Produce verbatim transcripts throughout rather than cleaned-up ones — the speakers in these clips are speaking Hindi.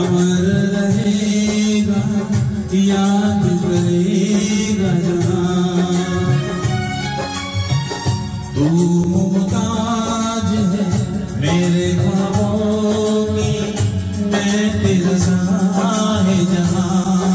अमर रहेगा, याद करेगा जहां। तू मुमताज है मेरे ख्वाबों की, मैं तेरा साहे जहां।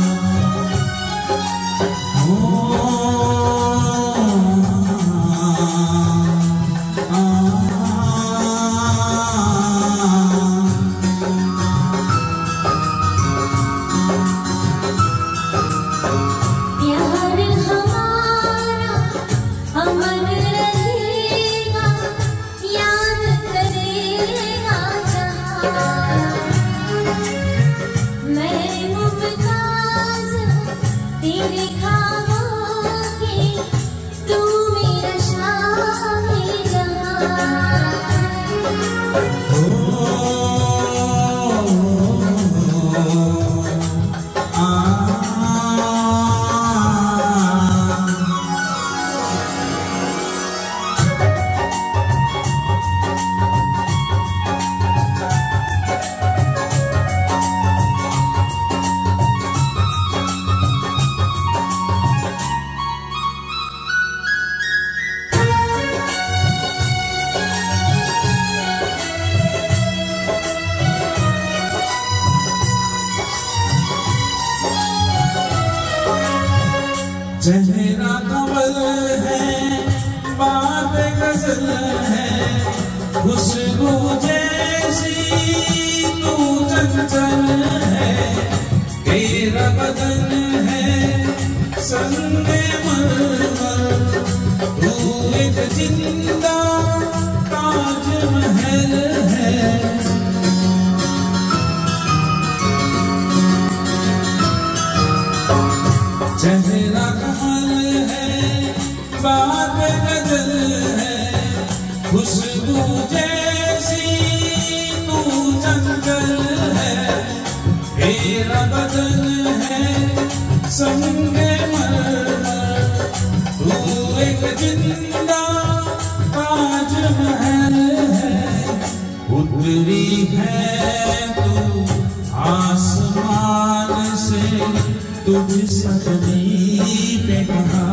चेहरा कमल है, बात गजल है, खुशबू जैसी तू चंचल है। तेरा बदन है संगे मरमर, तू एक जिंदा ताजमहल है। चेहरा कमल है, बात गजल है, खुशबू जैसी तू चंचल है। तेरा बदन है संगे मरमर, तू एक जिंदा ताजमहल है। उतरी है तू आसमान से, तुझ सजनी पे कहा।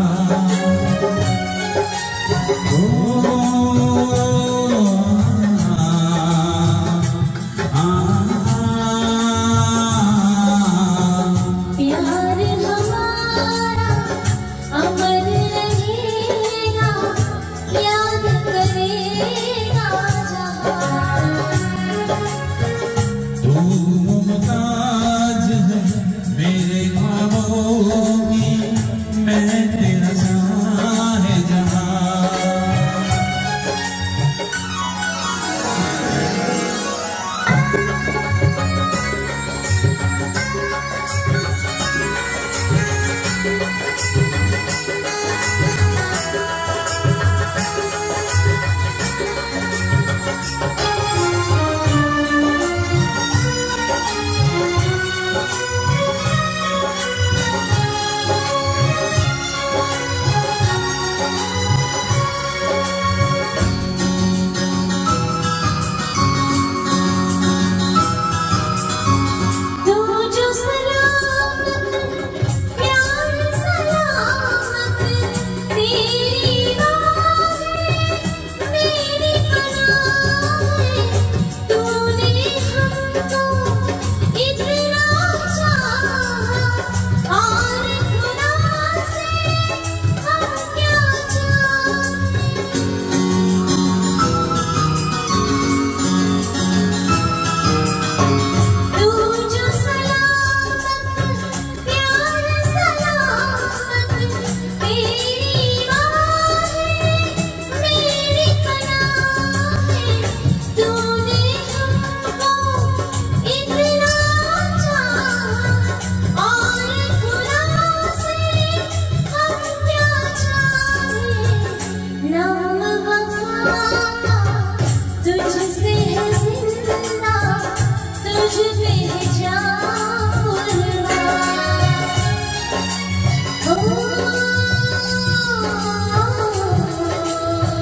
प्यार हमारा अमर रहेगा, याद करेगा जहां। तू मुमताज है मेरे ख्वाबों की, मैं तेरा साहे जहां।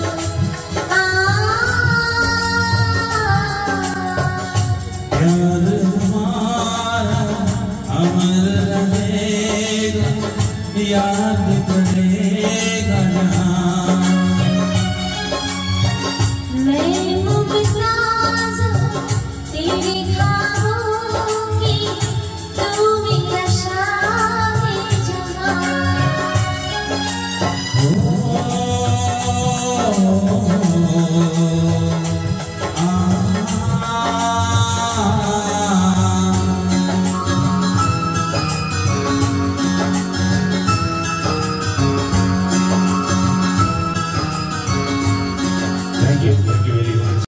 प्यार